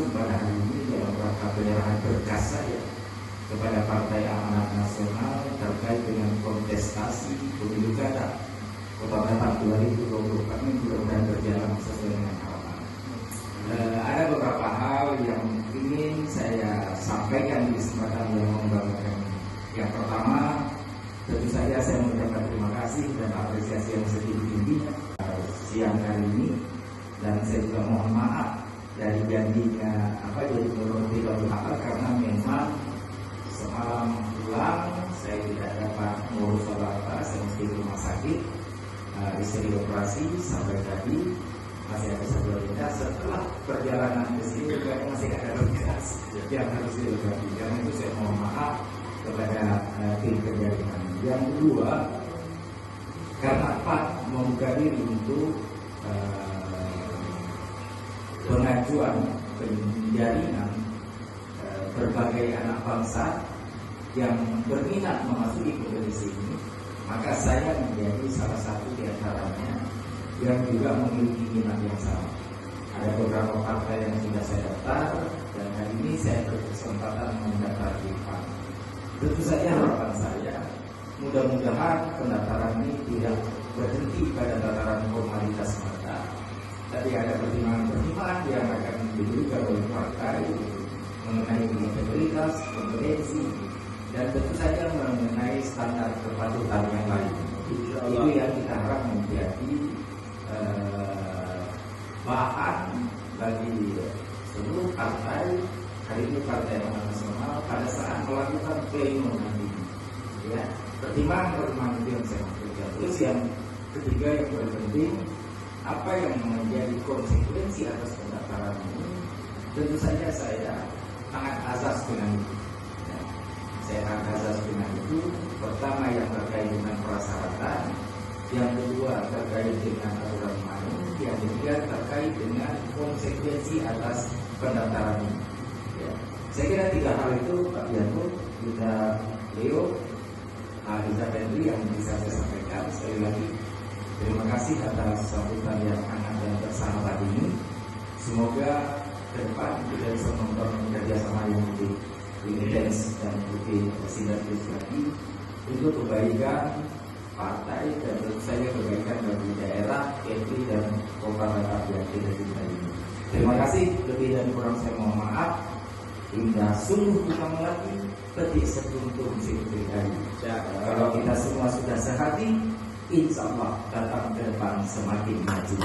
pada hari ini dalam rangka penyerahan berkas saya kepada Partai Amanat Nasional terkait dengan kontestasi pemilu kada Kota Batam 2024 ini mudah-mudahan berjalan sesuai dengan harapan. Ada beberapa hal yang ingin saya sampaikan di kesempatan yang membanggakan ini. Yang pertama, tentu saja saya mengucapkan terima kasih dan apresiasi yang setinggi-tingginya siang hari ini, dan saya juga mohon maaf dari janjinya jadi menurut tidak berhak karena memang semalam pulang saya tidak dapat mengurus apa-apa, saya mesti di rumah sakit, istri operasi sampai tadi masih ada satu agenda. Setelah perjalanan ke sini juga masih ada tugas yang harus dilengkapi. Karena itu saya mohon maaf kepada tim kerja kami. Yang kedua, karena Pak membuka diri untuk pengajuan penjaringan berbagai anak bangsa yang berminat memasuki kompetisi ini, maka saya menjadi salah satu di antaranya yang juga memiliki minat yang sama. Ada beberapa partai yang sudah saya daftar, dan hari ini saya berkesempatan mendaftar di PAN. Tentu saja harapan saya, mudah-mudahan pendaftaran ini tidak berhenti pada tataran formalitas semata, tapi ada pertimbangan-pertimbangan yang akan diberikan oleh partai mengenai integritas, kompetensi, dan tentu saja mengenai standar kepatutan yang lain. Itu yang kita harap menjadi bahan bagi seluruh partai, hari ini Partai Amanat Nasional, pada saat melakukan pleno nanti. Ya, pertimbangan itu yang saya maksudkan. Terus yang ketiga yang paling penting, apa yang menjadi konsekuensi atas pendaftaran ini? Tentu saja saya sangat azas dengan itu. Ya, saya sangat azas dengan itu. Pertama yang terkait dengan persyaratan, yang kedua terkait dengan aturan main, yang ketiga terkait dengan konsekuensi atas pendaftaran ini. Ya, saya kira tiga hal itu Pak Bianto, kita Leo, Aliza Pendri yang bisa saya sampaikan. Sekali lagi terima kasih atas sambutan yang hangat dan bersahabat ini. Semoga ke depan kita bisa membangun kerjasama yang lebih intens dan lebih sinergis lagi untuk kebaikan partai dan tentu saja kebaikan bagi daerah, KPI dan Kota Batam yang kita cintai ini. Terima kasih, lebih dan kurang saya mohon maaf. Hingga sungguh kita melatih petik setuntum sikit hari. Kalau kita semua sudah sehati, insya Allah datang ke depan semakin maju.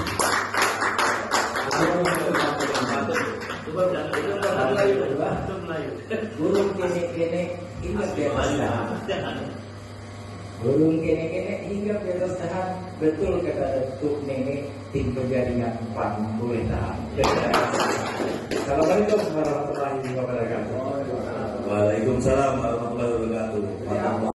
Burung kene-kene hingga di atas dahan. Burung kene-kene hingga di atas dahan. Betul kata Datuk Nenek, tim penjaringan PAN boleh tahan. Assalamualaikum warahmatullahi wabarakatuh. Waalaikumsalam warahmatullahi wabarakatuh.